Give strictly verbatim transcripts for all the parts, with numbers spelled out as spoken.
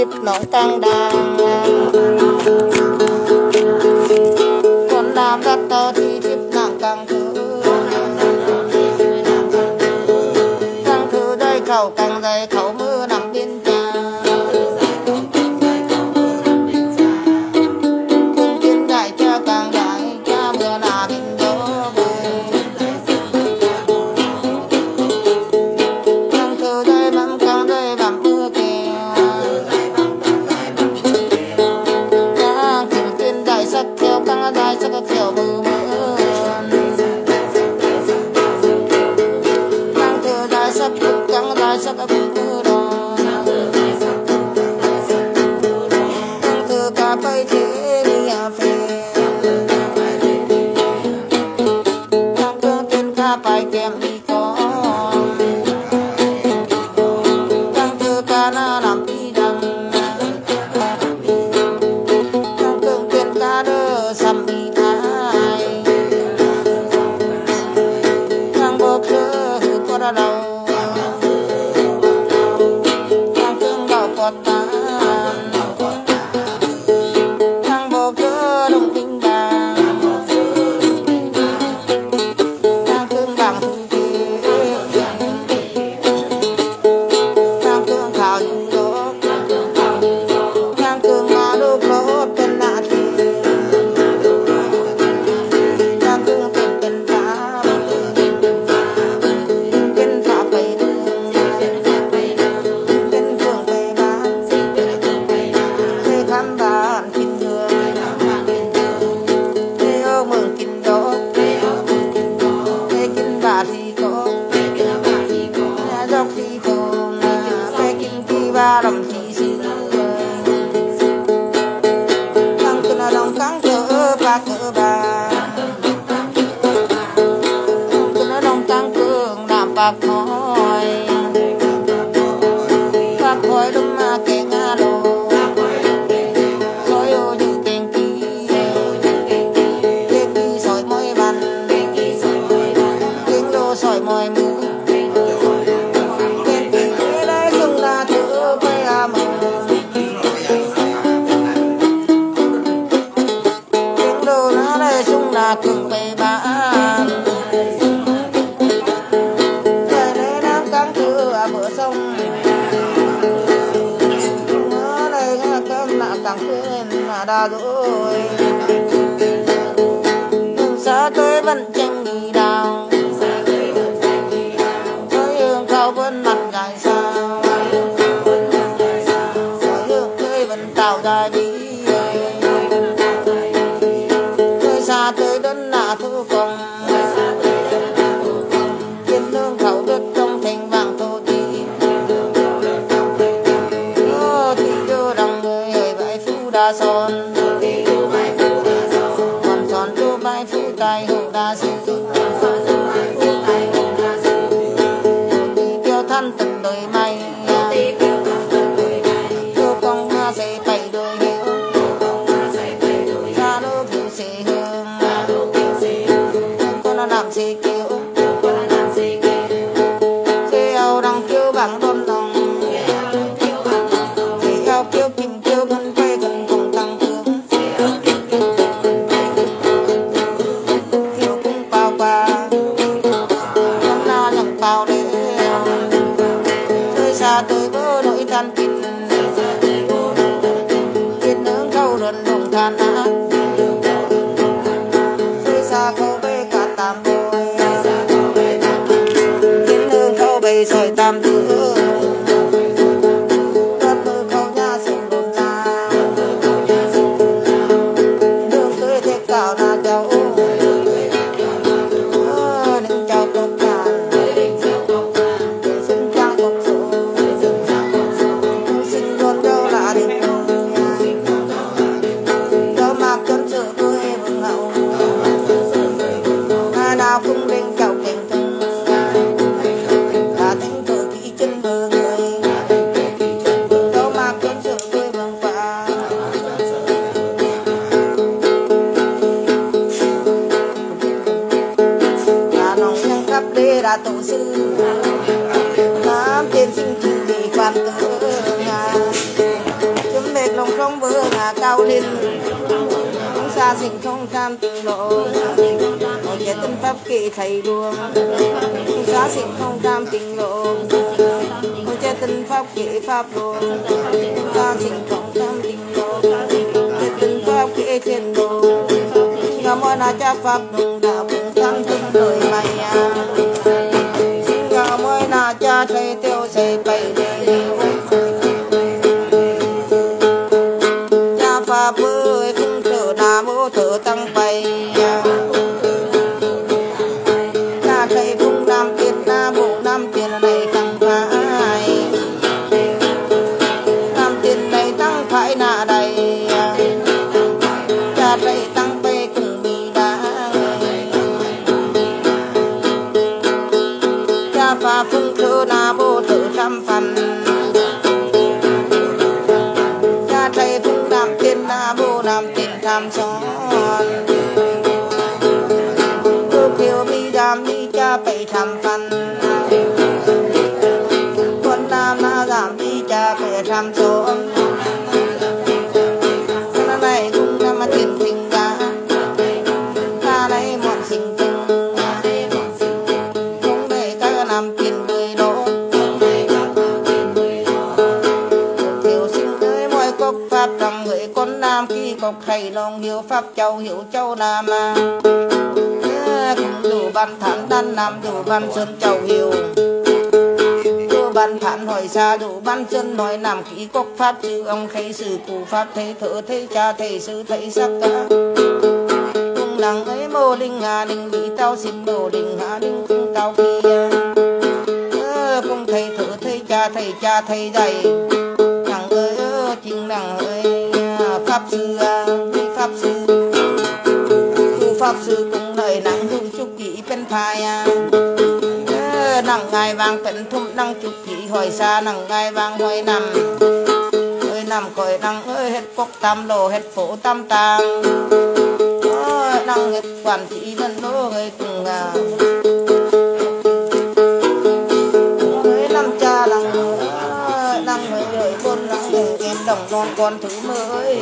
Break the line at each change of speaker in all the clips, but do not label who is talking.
tiếp nóng càng đàng con nam rất to thì tiếp nàng càng thứ càng thứ đây khẩu càng dày khẩu mưa nằm bên cha cùng tiên đại cha càng đại cha mưa là bình gió càng thứ đây bấm càng đây bấm mưa kìa càng cùng tiên đại sắc theo càng đại sắc theo mưa mưa càng thứ đại sắc càng đại sắc mưa đó càng thứ cả bay thế đi à phê càng thứ tiên cả bay kèm đi có càng thứ cả na làm đi đằng càng thứ tiên cả đơ sắm đi thái càng bốc rỡ có ra đâu càng thương bảo có ta càng bốc rỡ đồng tình đàng càng thương bằng thương thế càng thương khảo những lúc càng thương ngõ lúc lốt tên lạ thì càng thương tình tình pháp tình pháp phải đường tình thương phải bán thế khám bán kinh thương thế ô mừng kinh đốt thế kinh bà thì có dọc thì thùng thế kinh khi ba đồng thì xí càng cứ là đồng càng cỡ ba cỡ ba cứ là đồng càng cường làm bạc hỏi bạc hỏi đúng mà kẻ ngã lô soi ô như kèn kỳ kèn kỳ soi môi bàn kèn lô soi môi mưa kèn kỳ thế đấy dùng là thứ quay à mờ kèn lô nó đây dùng là cường bề bán trời đấy nam càng thứ à bờ sông nó đây cơm là càng quên mà đa rồi đường xa tôi vẫn tranh đi đào tôi hương khao vẫn mặt dài sao tôi hương tôi vẫn tạo dài bí tôi xa tôi đơn là thu công kiên lương khẩu đất trong thành vàng thô tím ô thì vô đằng người hơi bãi phu đa son còn son vô bãi phu tài hộ đa sư đi kêu thân từng đời may vô công hoa dây bảy đôi hiệu ra đô kiểu xế hương con nó làm xế kiểu xế áo đang kêu bằng đôn lòng xế áo kêu kim kêu gần quay gần cùng tăng thương kêu cũng bao qua con na nhằng bao để tôi xa tôi vỡ nỗi than kinh kiên nướng khâu luận đồng than ác tôi xa khâu bê cả tam bôi kiên nướng khâu bê soi tam thứ đất mơ khâu nhà sông đồn xa đường tôi thế cao na cháu đừng cháu cốc cạn xin trang cuộc số xin luôn đâu là đừng đâu mà cơn sự tôi vững hậu ngày nào cũng lên chào kèm thân là tính tự kỹ chân mơ người đâu mà cơn sự tôi vững qua là nòng nhân khắp đê đã tổ sư nam tiên sinh kỳ quan tử nhà hình không xa sinh không tham tình lộ một cái tân pháp kỵ thầy luồng không xa sinh không tham tình lộ một cái tân pháp kỵ pháp luồng không xa sinh không tham tình lộ cái tân pháp kỵ thiên lộ ngắm môi na cha pháp luồng đạo cũng tham tình đời mày ngắm môi na cha thầy tiêu xây bày cha pháp ơi không thở na mô thở tăng bày cha thầy phung nam tiền na bộ nam tiền này tăng phải nam tiền này tăng phải na đây cha thầy tăng bê cùng bị đá cha pháp phung thở na bộ thở trăm phần cha thầy phung nam tiền na bộ nam tiền tham son cứ kêu mi đam mi cha phải tham phần con nam na giảm mi cha phải tham son cái này cũng nằm mà tiền tình ra ta này mọn sinh tình không để các nam tiền người đó thiếu sinh tới mỗi cốc pháp rằng người con nam khi cốc thầy lòng hiểu pháp châu hiểu châu nam à cũng đủ ban thản đan nam đủ ban sơn châu hiểu đủ ban thản hỏi xa đủ ban chân nói nam khí cốc pháp sư ông thầy sư cụ pháp thầy thở thầy cha thầy sư thầy sắc cả cùng nàng ấy mô linh hà linh bị tao xin đồ linh hà linh cùng tao kia cùng thầy thở thầy cha thầy cha thầy dạy nàng ơi chính nàng ơi pháp sư pháp sư cụ pháp sư cũng đời nàng dung chúc kỹ bên phai nàng ngài vàng bên thum nàng chúc kỹ hỏi xa nàng ngài vàng hỏi nằm ơi nằm cõi nàng ơi hết cốc tam lô hết phố tam tàng nàng hết quản trị bên đó người cùng ơi năm cha nàng nàng người đời con nàng em đồng non con thứ mới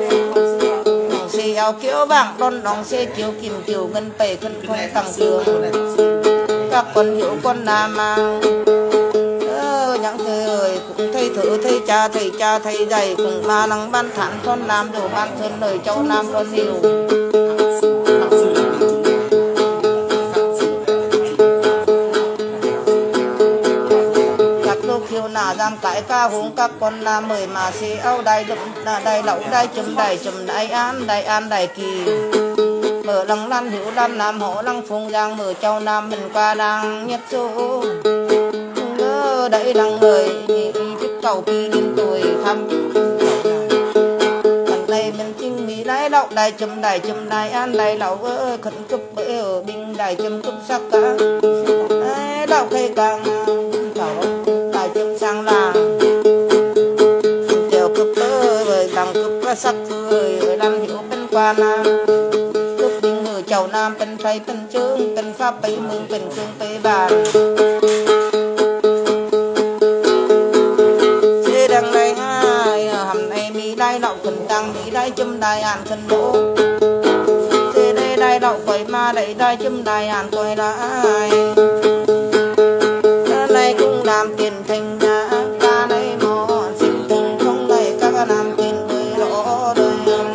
xe áo kiểu vàng đón đóng xe chiếu kim chiều ngân bể cân không tăng cường các con hiểu con nam mà ờ, những người ơi cũng thầy thử thầy cha thầy cha thầy dạy cũng mà năng ban thản con nam đồ ban thân lời châu nam con hiểu khiêu nà giam cái ca huống các con nam mời mà xe áo đai đậm đai lẩu đai chấm đai chấm đai an đai an đai kỳ mở lăng lan hiểu lan nam hộ lăng phùng giang mở châu nam mình qua đang nhất số ngơ đẩy lăng người chức cầu kỳ đến tuổi thăm lần này mình chinh mỹ lái lậu đai chấm đai chấm đai an đai lẩu ơi khẩn cấp bởi ở binh đai chấm cấp sắc cả lậu cây càng sang làng tiểu cực ơi bởi làm cực có sắc cười ở làm hiểu bên qua nam cực những người chầu nam bên thầy bên chương bên pháp bấy mương bên cương bấy bàn xe đằng này ai hầm này mi đai lậu khẩn tăng mi đai châm đai an khẩn lỗ xe đây đai lậu quẩy ma đẩy đai châm đai an quay là ai này cũng làm tiền thành nhà ca đây mò xin tình không đầy các làm tiền người rõ đời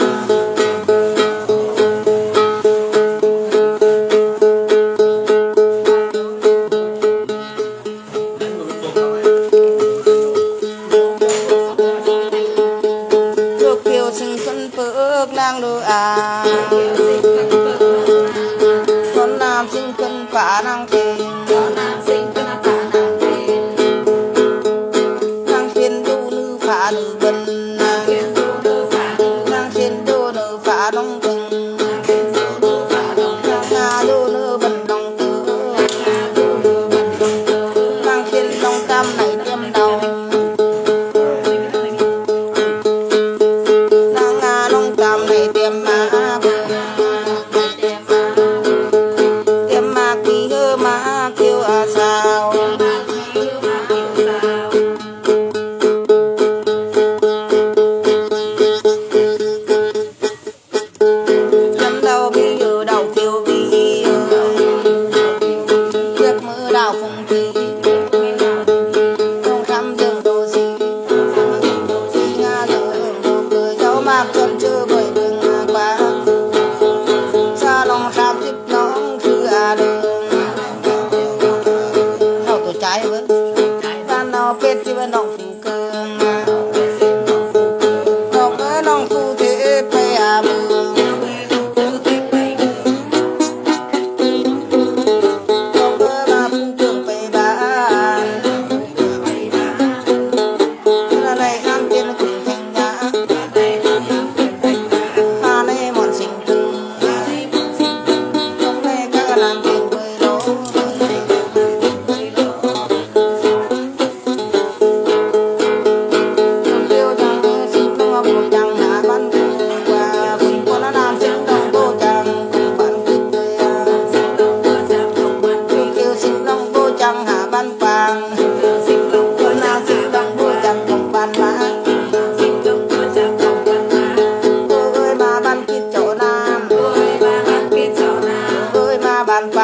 trước kiều sinh phân phước lang đưa à con nam sinh cân phá năng tiền phá nữ bần nàng trên đô nữ phá đông từng nàng nga đô nữ bần đông tứ nàng trên đông tam này tiêm đầu nàng nga đông tam này tiêm ma tiêm ma kỳ hơ ma kêu à sao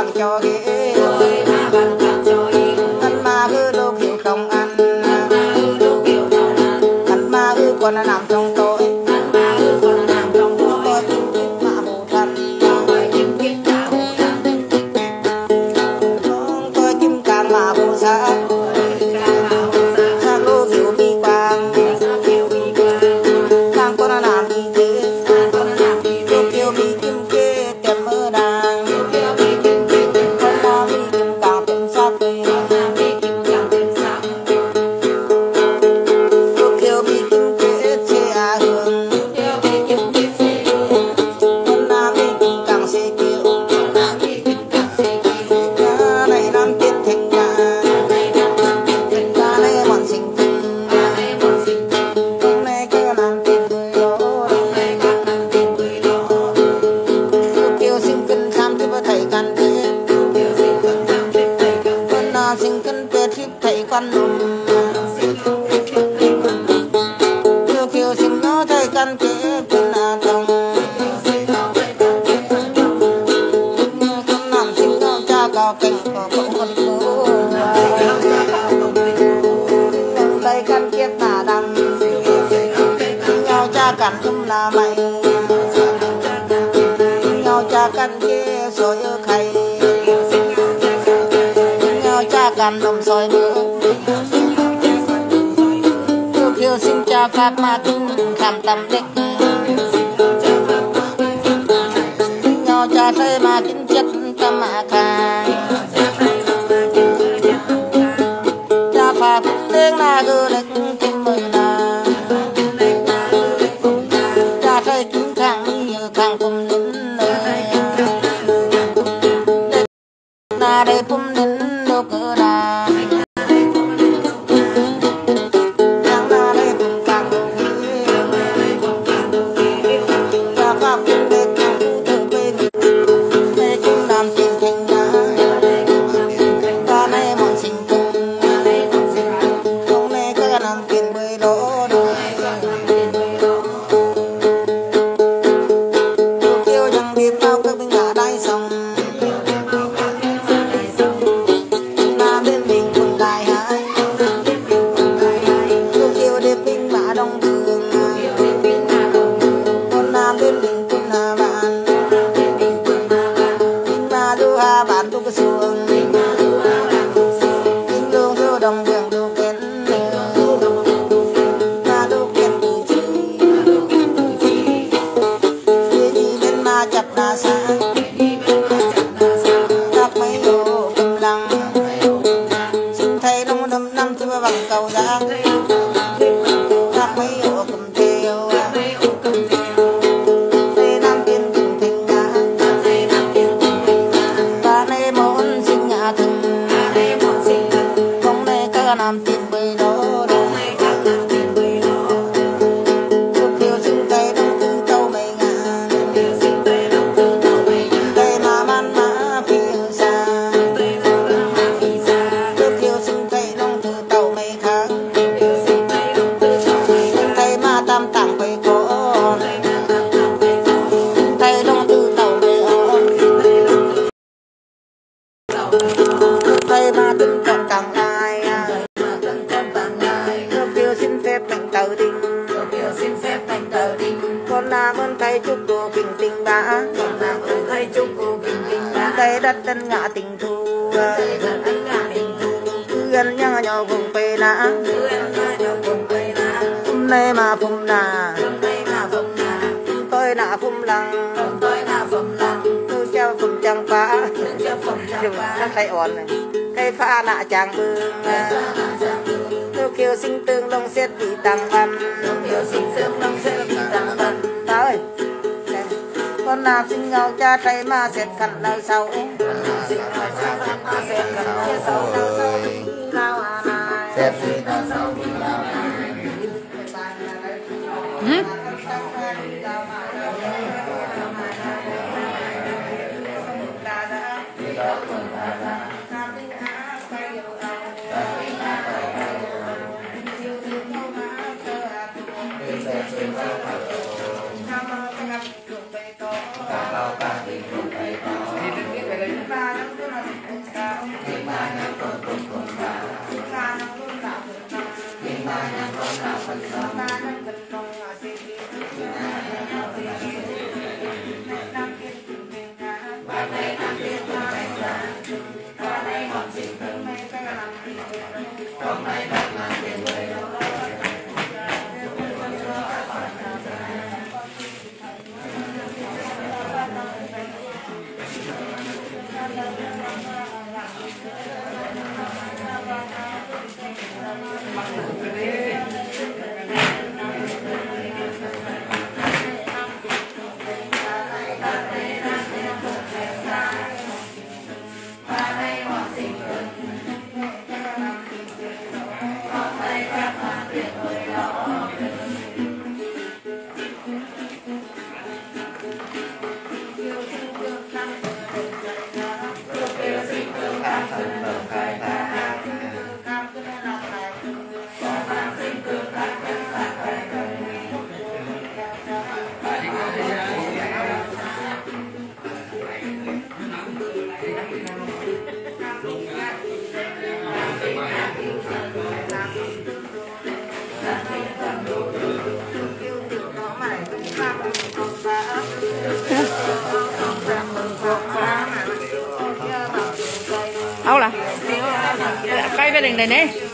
bằng cho ghế ăn mà cứ lúc hiểu không ăn ăn mà cứ còn nằm trong tôi tôi kim mà hồ thân tôi kim càng mà hồ xã sang lúc hiểu bi quang càng con làm đi thế lúc hiểu bi kim kê tìm mơ đàng con làm đi kim càng tìm sắp lúc hiểu bi kim kê chê à hương con làm đi kim càng xê kiêu nhà này làm tiết thành nhà nhà này mòn sinh tinh hôm nay cứ làm tiền người đó lúc kiều sinh cân khám thì bà thầy căn thế con nào sinh cân kết thì thầy con lùm lúc kiều sinh nó thầy căn kế con nào chồng con làm sinh nó cha cao cảnh của cậu con phố thầy căn kết là đằng nhau cha cắn không là mày nhau cha cắn kia soi ở khay nhau cha cắn nằm soi mưa lúc yêu sinh cha pháp mà kinh khám tâm đích nhau cha thấy mà kinh chất tâm mà khang cha pháp tiếng là gư đích kim mơ là cha thấy kinh khang như khang cùng đến na đây cùng đến đâu cơ đà đang na đây cùng càng cha pháp cùng đến tự bên đây cũng làm tình thành nhà ta này mòn sinh cùng hôm nay cứ làm tiền bơi lỗ đôi lúc yêu chẳng biết bao các bên ngã đáy sông nam đến bình cùng đại hải lúc yêu đến bình mã đông thường con nam đến bình cùng hà bạn bình mà du hà bạn tu cái xuồng bình lương du đồng đường du kén mà du kén từ chi đi đi bên mà chặt đà xa các mấy đồ cầm lăng xin thầy đông đâm năm chưa bằng cầu giang các mấy đồ cầm theo đây năm tiền cùng thành nhà ta này muốn sinh nhà thường không đây các làm tiền bơi đó lúc yêu sinh thầy đông tư tâu mày ngàn đây mà man mã phía xa lúc yêu sinh thầy đông tư tâu mày kháng thầy mà tam tạng quay con thầy đông tư tâu mày ôn thầy mà tinh trọng càng ai lúc yêu xin phép thành tờ đình con làm ơn thầy chúc cô bình tình bá thầy đất tân ngã tình thu gần nhau nhỏ vùng bê nã hôm nay mà phum nà tôi nà phum lăng tôi treo phum trăng phá dùng nó thay ổn này cây pha nạ chàng bương tôi kêu sinh tương long xét bị tăng văn ta ơi con nào sinh nhau cha thấy mà xét khăn nào sau
Xét gì nào sau
Thì đừng biết về đấy chúng ta
đâu là cây bên đằng này nè.